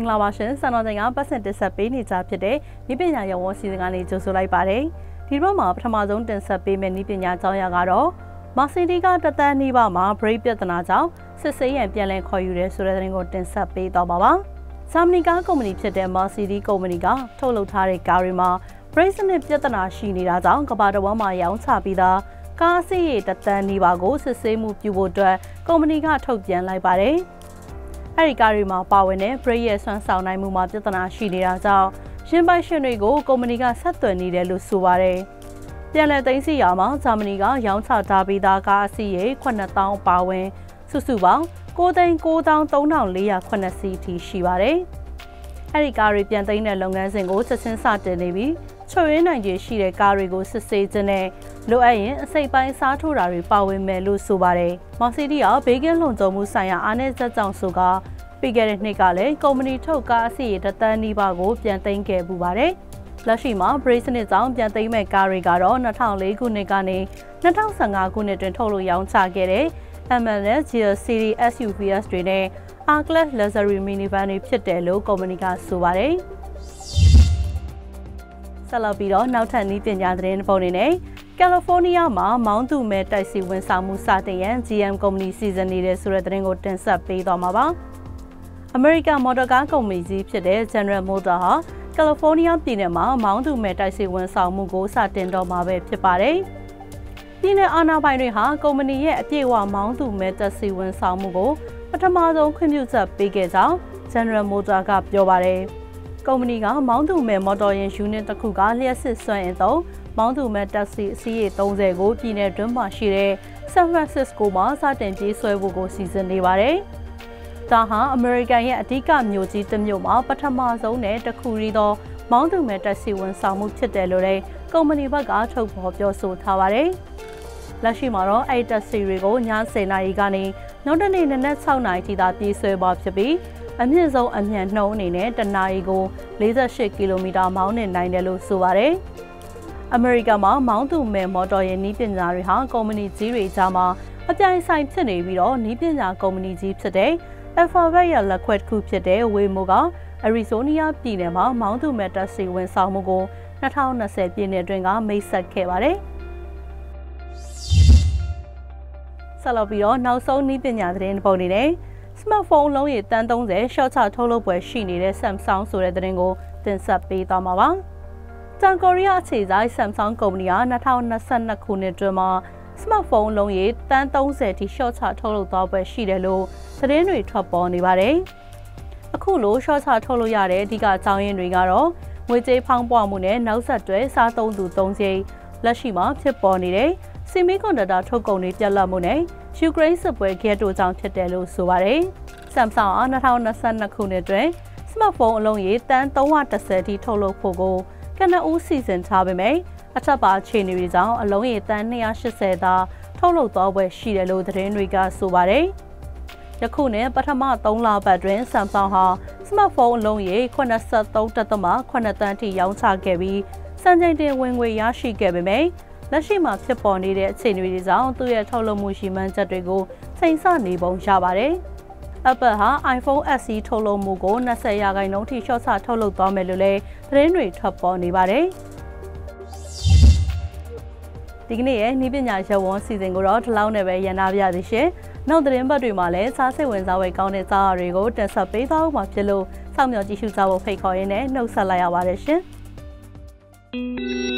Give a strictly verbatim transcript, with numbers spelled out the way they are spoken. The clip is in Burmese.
င်္ဂလာပါရှင်စံတော်ချိန်ကပတ်စင်တင်ဆက်ပေးနေကြဖြစ်တဲ့ဤပညာရောဝစီစဉ်ကနေကြိုဆိုလိုက်ပါတယ်ဒီဘက်မှာပထမဆုံးတင်ဆက်ပေးမယ့်ဤပညာကျောင်းရကတော့မာစီတီကတသန်းနီးပါးမှာ break ပြဿနာကြောင့်စစ်ဆေးရန်ပြန်လည်ခေါ်ယူရဲဆိုတဲ့သတင်းကိုတင်ဆက်ပေးသွားပါပါဂျာမနီကားကုမ္ပဏီဖြစ်တဲ့မာစီတီကုမ္ပဏီကထုတ်လုပ်ထားတဲ့ကားတွေမှာ break စနစ်ပြဿနာရှိနေတာကြောင့်ကမ္ဘာတစ်ဝန်းမှာရောင်းချပြီးသားကားအစီးရေတသန်းနီးပါးကိုစစ်ဆေးမှုပြုဖို့အတွက်ကုမ္ပဏီကထုတ်ပြန်လိုက်ပါတယ်အဲ့ဒီကားတွေမှာပါဝင်တဲ့ brake ရဲ့ဆွမ်းဆောင်နိုင်မှုမှာပြဿနာရှိနေတာကြောင့်ရှင်ပိုင်ရှင်တွေကိုကုမ္ပဏီကဆက်သွယ်နေတယ်လို့ဆိုပါတယ်။ပြန်လည်သိမ်းဆည်းရာမှာဂျာမနီကရောင်းချထားပြီးသားကားအစီးရေခုနှစ်သောင်းပါဝင်စုစုပေါင်းကိုးသိန်းကိုးသောင်းသုံးထောင်လေးရာခုနှစ်စီးထိရှိပါတယ်။အဲ့ဒီကားတွေပြန်သိမ်းတဲ့လုပ်ငန်းစဉ်ကိုဆက်စင်းစတင်နေပြီးချုပ်ရင်းနိုင်ခြေရှိတဲ့ကားတွေကိုစစ်ဆေးခြင်းနဲ့လိုအပ်ရင်အစိပ်ပိုင်းစားထိုးတာတွေပါဝင်မယ်လို့ဆိုပါတယ်။မာစီတီကဘေးကင်းလုံခြုံမှုဆိုင်ရာအားနည်းချက်ကြောင့်ဆိုကပြီးခဲ့တဲ့နှစ်ကလည်းကုမ္ပဏီထုတ်ကားအစီးရေတသန်းနီးပါးကိုပြန်သိမ်းခဲ့ပူပါတယ်။လက်ရှိမှာ brake စနစ်ကြောင့်ပြန်သိမ်းမဲ့ကားတွေကတော့၂၀၀၄ခုနှစ်ကနေ၂၀၁၅ခုနှစ်တွင်ထုတ်လို့ရောင်းချခဲ့တဲ့ M L S G L Series S U V S တွေနဲ့ R-Class Luxury Minivan တွေဖြစ်တယ်လို့ကုမ္ပဏီကဆိုပါတယ်။ဆက်လက်ပြီးတော့နောက်ထပ်နည်းပညာသတင်းတစ်ပုဒ်အနေနဲ့ကယ်လီဖိုးနီးယားမှာမောင်းသူမဲ့တိုက်စီဝန်ဆောင်မှုစတင်ရန် G M ကုမ္ပဏီစီစဉ်နေတဲ့ဆိုတဲ့သတင်းကိုတင်ဆက်ပေးသွားမှာပါ။ အမေရိကန်မော်တော်ကားကုမ္ပဏီကြီးဖြစ်တဲ့ General Motors ဟာကယ်လီဖိုးနီးယားပြည်နယ်မှာမောင်းသူမဲ့တိုက်စီဝန်ဆောင်မှုကိုစတင်တော့မှာပဲဖြစ်ပါတယ်။ပြည်နယ်အာဏာပိုင်တွေဟာကုမ္ပဏီရဲ့အပြည့်အဝမောင်းသူမဲ့တိုက်စီဝန်ဆောင်မှုကိုပထမဆုံးခွင့်ပြုချက်ပေးခဲ့ကြောင်း General Motors ကပြောပါတယ်။ကုမ္ပဏီကမောင်းသူမဲ့မော်တော်ယာဉ် unit တစ်ခုကလျှက်စစ်စွမ်းအင်သုံးမောင်းသူမဲ့တက်စီအစီးရေသုံးဆယ်ကိုပြည်နယ်တွင်းမှာရှိတဲ့ San Francisco မှာစတင်ပြေးဆွဲဖို့ကိုစီစဉ်နေပါတယ်။ဒါဟာအမေရိကန်ရဲ့အဓိကမြို့ကြီးတစ်မြို့မှာပထမဆုံးနဲ့တစ်ခုရီသောမောင်းသူမဲ့တက်စီဝန်ဆောင်မှုဖြစ်တယ်လို့လည်းကုမ္ပဏီဘက်ကထုတ်ဖော်ပြောဆိုထားပါတယ်။လက်ရှိမှာတော့အဲ့တက်စီတွေကိုညဆယ်နာရီကနေနောက်တနေ့နနက်၆နာရီထိသာပြေးဆွဲပါဖြစ်ပြီးအမြင့်ဆုံးအမြန်နှုန်းအနေနဲ့တနာရီကို၄၈ကီလိုမီတာမောင်းနေနိုင်တယ်လို့ဆိုပါတယ်။အမေရိကန်မှာမောင်းသူမဲ့မော်တော်ယာဉ်နည်းပညာတွေဟာကုမ္ပဏီကြီးတွေကြားမှာအပြိုင်ဆိုင်ဖြစ်နေပြီးတော့နည်းပညာကုမ္ပဏီကြီးဖြစ်တဲ့ Alphabet ရဲ့လက်ခွဲတစ်ခုဖြစ်တဲ့ Waymo ကအရီဇိုနီးယားပြည်နယ်မှာမောင်းသူမဲ့တက်စီဝန်ဆောင်မှုကို၂၀၂၀ပြည့်နှစ်အတွင်းကမိတ်ဆက်ခဲ့ပါတယ်။ဆက်လက်ပြီးတော့နောက်ဆုံးနည်းပညာသတင်းတစ်ပုဒ်အနေနဲ့ smartphone လုံးရေတန်းသုံးဆယ် short ချထုတ်လုပ်ပွဲရှိနေတဲ့ Samsung ဆိုတဲ့သတင်းကိုတင်ဆက်ပေးသွားမှာပါ။တောင်ကိုရီးယားအခြေစိုက် Samsung ကုမ္ပဏီက၂၀၂၂ခုနှစ်တွင်မှာ smartphone လုံးရေတန်းသုံးဆယ်ထိ short ချထုတ်လုပ်သွားပွဲရှိတယ်လို့သတင်းတွေထွက်ပေါ်နေပါတယ်။အခုလို short ချထုတ်လုပ်ရတဲ့အဓိကအကြောင်းရင်းတွေကတော့ငွေကြေးဖောင်းပွမှုနဲ့နောက်ဆက်တွဲစားသုံးသူသုံးကြိမ်လက်ရှိမှာဖြစ်ပေါ်နေတဲ့ Semiconductor ထုတ်ကုန်တွေပြတ်လတ်မှုနဲ့ယူကရိန်းစစ်ပွဲဂက်တိုကြောင့်ဖြစ်တယ်လို့ဆိုပါတယ်။ Samsung အား၂၀၂၂ခုနှစ်တွင် smartphone အလုံးရေတန်းသုံး၁၀ထိထုတ်လုပ်ဖို့ကိုကနဦးစီစဉ်ထားပေမဲ့အထက်ပါအခြေအနေတွေကြောင့်အလုံးရေတန်း၂၈၀သာထုတ်လုပ်သွားပွဲရှိတယ်လို့သတင်းတွေကဆိုပါတယ်။ယခုနှစ်ပထမသုံးလပတ်တွင် Samsung ဟာ smartphone အလုံးရေ၇၃.၇သန်းထိရောင်းချခဲ့ပြီးစံချိန်တင်ဝင်ငွေရရှိခဲ့ပေမဲ့လက်ရှိမှာဖြစ်ပေါ်နေတဲ့အခြေအနေတွေကြောင့်သူ့ရဲ့ထုတ်လုပ်မှုရှိမှန်းချက်တွေကိုချိန်ဆနေပုံရပါတယ်။ Apple ဟာ iPhone S E ထုတ်လုပ်မှုကို၂၀ရာခိုင်နှုန်းထိရှော့ချထုတ်လုပ်သွားမယ်လို့လည်းသတင်းတွေထွက်ပေါ်နေပါတယ်။ဒီကနေ့ရဲ့နည်းပညာရုပ်ဝန်းစီစဉ်ကိုတော့ဒီလောက်နဲ့ပဲရန်နာပြသည်ရှင်။နောက်သတင်းပတ်တွေမှာလည်းစားစိတ်ဝင်စားဝယ်ကောင်းတဲ့စားရတွေကိုတင်ဆက်ပေးသွားမှာဖြစ်လို့စောင့်မျှော်ကြည့်ရှုကြဖို့ဖိတ်ခေါ်ရင်းနဲ့နှုတ်ဆက်လိုက်ရပါတယ်ရှင်။